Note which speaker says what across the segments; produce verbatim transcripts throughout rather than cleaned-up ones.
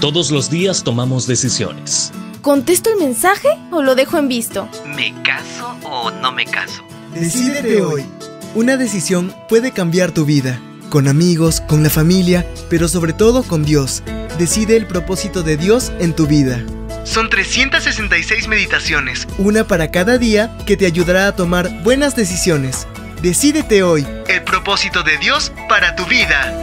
Speaker 1: Todos los días tomamos decisiones.
Speaker 2: ¿Contesto el mensaje o lo dejo en visto?
Speaker 3: ¿Me caso o no me caso?
Speaker 4: Decídete hoy. Una decisión puede cambiar tu vida. Con amigos, con la familia, pero sobre todo con Dios. Decide el propósito de Dios en tu vida. Son trescientas sesenta y seis meditaciones, una para cada día, que te ayudará a tomar buenas decisiones. Decídete hoy. El propósito de Dios para tu vida.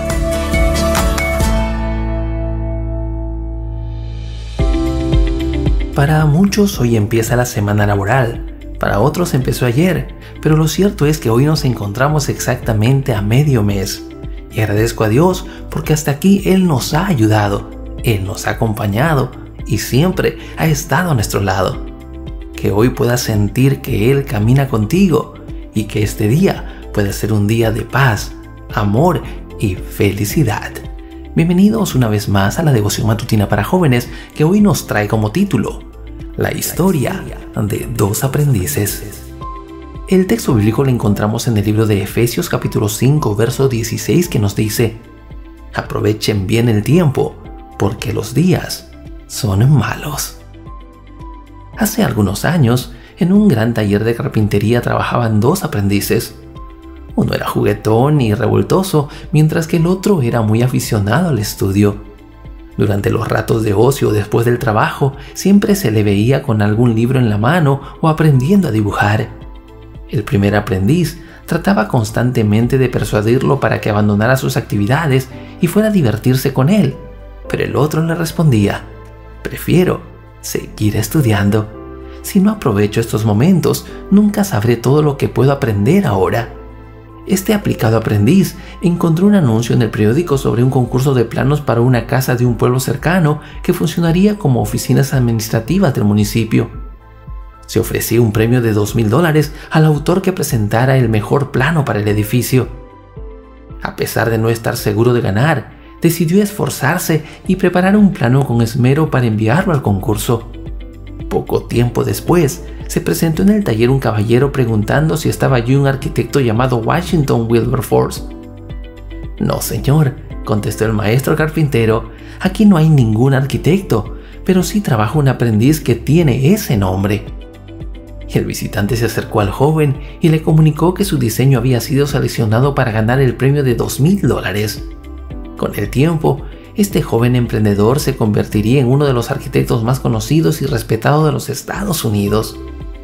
Speaker 5: Para muchos hoy empieza la semana laboral, para otros empezó ayer, pero lo cierto es que hoy nos encontramos exactamente a medio mes. Y agradezco a Dios porque hasta aquí Él nos ha ayudado, Él nos ha acompañado y siempre ha estado a nuestro lado. Que hoy puedas sentir que Él camina contigo y que este día pueda ser un día de paz, amor y felicidad. Bienvenidos una vez más a la devoción matutina para jóvenes que hoy nos trae como título La historia de dos aprendices. El texto bíblico lo encontramos en el libro de Efesios capítulo cinco verso dieciséis, que nos dice: aprovechen bien el tiempo porque los días son malos. Hace algunos años, en un gran taller de carpintería trabajaban dos aprendices. Uno era juguetón y revoltoso, mientras que el otro era muy aficionado al estudio. Durante los ratos de ocio después del trabajo, siempre se le veía con algún libro en la mano o aprendiendo a dibujar. El primer aprendiz trataba constantemente de persuadirlo para que abandonara sus actividades y fuera a divertirse con él, pero el otro le respondía: prefiero seguir estudiando. Si no aprovecho estos momentos, nunca sabré todo lo que puedo aprender ahora. Este aplicado aprendiz encontró un anuncio en el periódico sobre un concurso de planos para una casa de un pueblo cercano que funcionaría como oficinas administrativas del municipio. Se ofrecía un premio de dos mil dólares al autor que presentara el mejor plano para el edificio. A pesar de no estar seguro de ganar, decidió esforzarse y preparar un plano con esmero para enviarlo al concurso. Poco tiempo después, se presentó en el taller un caballero preguntando si estaba allí un arquitecto llamado Washington Wilberforce. No, señor, contestó el maestro carpintero, aquí no hay ningún arquitecto, pero sí trabaja un aprendiz que tiene ese nombre. El visitante se acercó al joven y le comunicó que su diseño había sido seleccionado para ganar el premio de dos mil dólares. Con el tiempo, este joven emprendedor se convertiría en uno de los arquitectos más conocidos y respetados de los Estados Unidos.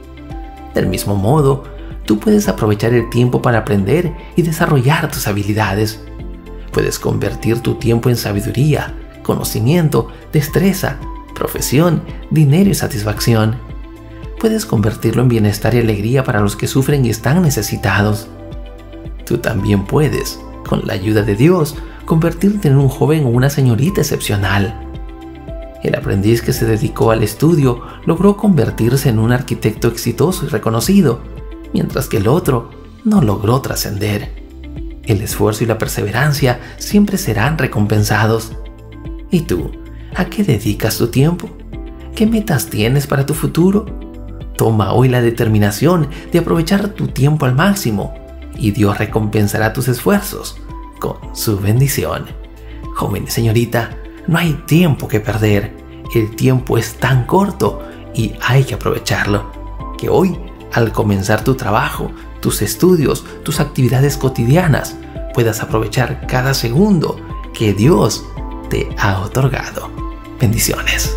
Speaker 5: Del mismo modo, tú puedes aprovechar el tiempo para aprender y desarrollar tus habilidades. Puedes convertir tu tiempo en sabiduría, conocimiento, destreza, profesión, dinero y satisfacción. Puedes convertirlo en bienestar y alegría para los que sufren y están necesitados. Tú también puedes, con la ayuda de Dios, convertirte en un joven o una señorita excepcional. El aprendiz que se dedicó al estudio logró convertirse en un arquitecto exitoso y reconocido, mientras que el otro no logró trascender. El esfuerzo y la perseverancia siempre serán recompensados. ¿Y tú? ¿A qué dedicas tu tiempo? ¿Qué metas tienes para tu futuro? Toma hoy la determinación de aprovechar tu tiempo al máximo, y Dios recompensará tus esfuerzos con su bendición. Joven y señorita, no hay tiempo que perder. El tiempo es tan corto y hay que aprovecharlo. Que hoy, al comenzar tu trabajo, tus estudios, tus actividades cotidianas, puedas aprovechar cada segundo que Dios te ha otorgado. Bendiciones.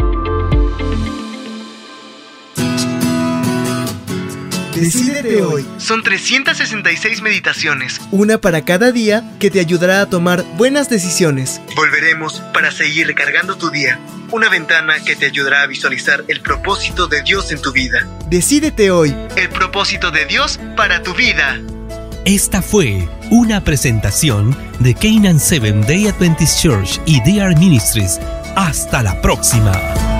Speaker 4: Decídete hoy. Son trescientas sesenta y seis meditaciones, una para cada día, que te ayudará a tomar buenas decisiones. Volveremos para seguir recargando tu día. Una ventana que te ayudará a visualizar el propósito de Dios en tu vida. Decídete hoy. El propósito de Dios para tu vida.
Speaker 1: Esta fue una presentación de Canaan Seventh Day Adventist Church y D R Ministries. Hasta la próxima.